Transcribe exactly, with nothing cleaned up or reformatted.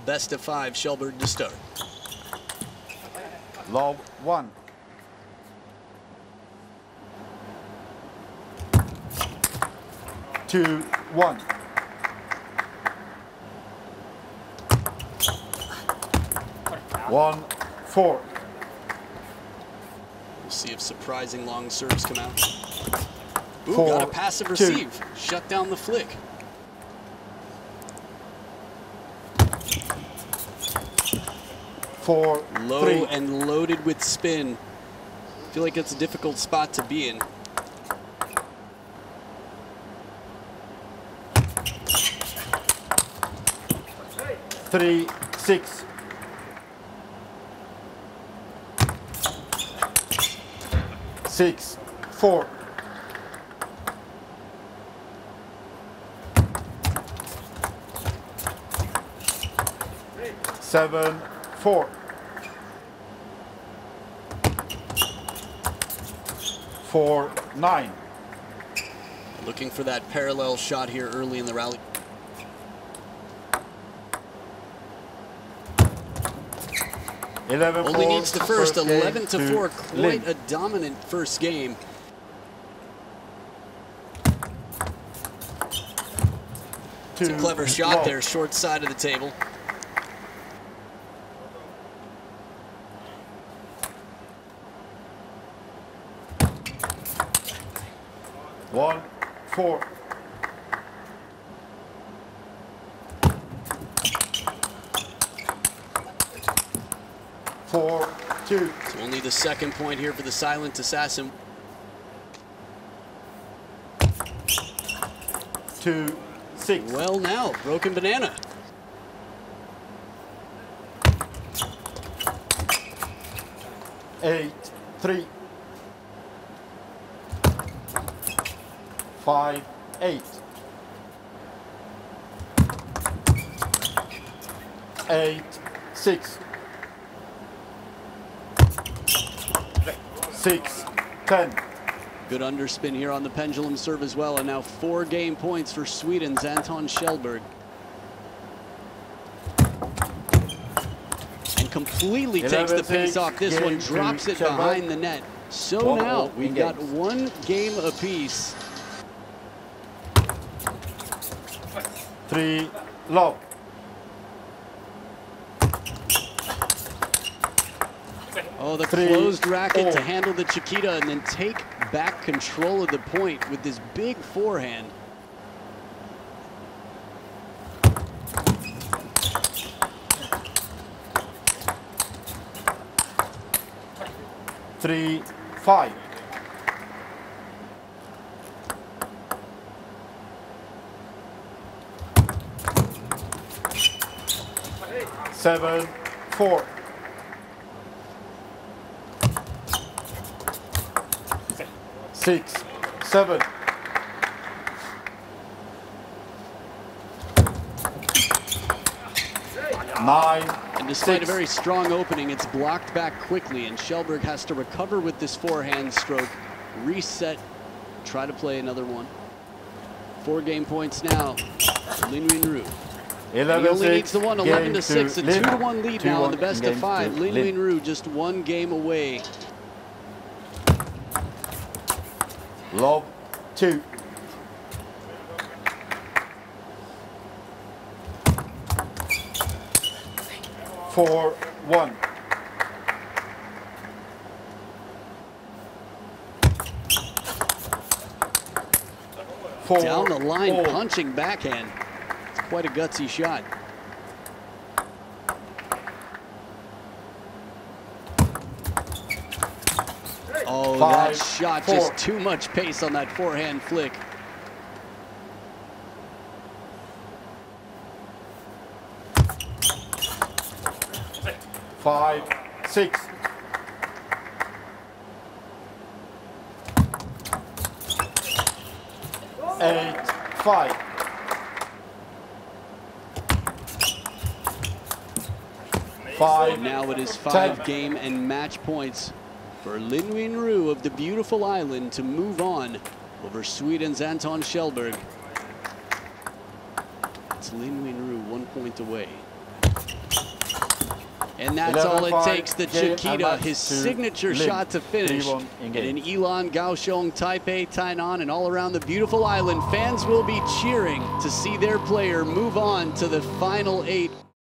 best of five Kjellberg to start. Love one. Two, one. One, four. We'll see if surprising long serves come out. Ooh, Four, got a passive two. receive. Shut down the flick. Four, Low three. and loaded with spin. Feel like it's a difficult spot to be in. Three, six. Six, four. Seven, four. Four, nine. Looking for that parallel shot here early in the rally. Eleven, Only four, needs the first, game eleven to four. to Quite Lin. a dominant first game. It's a Two, clever shot love. there, short side of the table. One, four. Four, two. So only the second point here for the silent assassin. Two, six. Well now, broken banana. Eight, three. Five, eight. Eight, six. Six, ten. Good underspin here on the pendulum serve as well. And now four game points for Sweden's Anton Kjellberg. And completely takes the pace off this one, drops it behind the net. So now we've got one game apiece. Three, love. Oh, the Three, closed racket four. to handle the Chiquita and then take back control of the point with this big forehand. Three, five. Seven, four. Six, seven. Nine, And despite six. a very strong opening, it's blocked back quickly, and Kjellberg has to recover with this forehand stroke, reset, try to play another one. Four game points now, Lin Winru. He only needs the one, eleven to six, a two to one lead now in the best of five. Lin Winru just one game away. Love, two. Four, one. Four, Down the line, four. punching backhand. It's quite a gutsy shot. Oh, Five, that shot, four. just too much pace on that forehand flick. Five, six. Eight, five. Five. Now it is five ten. game and match points for Lin Winru of the beautiful island to move on over Sweden's Anton Kjellberg. It's Lin Winru one point away. And that's all it eleven five, takes. The game, Chiquita, and his match to signature Lin. shot to finish. three one in And game. in Ilan, Kaohsiung, Taipei, Tainan, and all around the beautiful island, fans will be cheering to see their player move on to the final eight.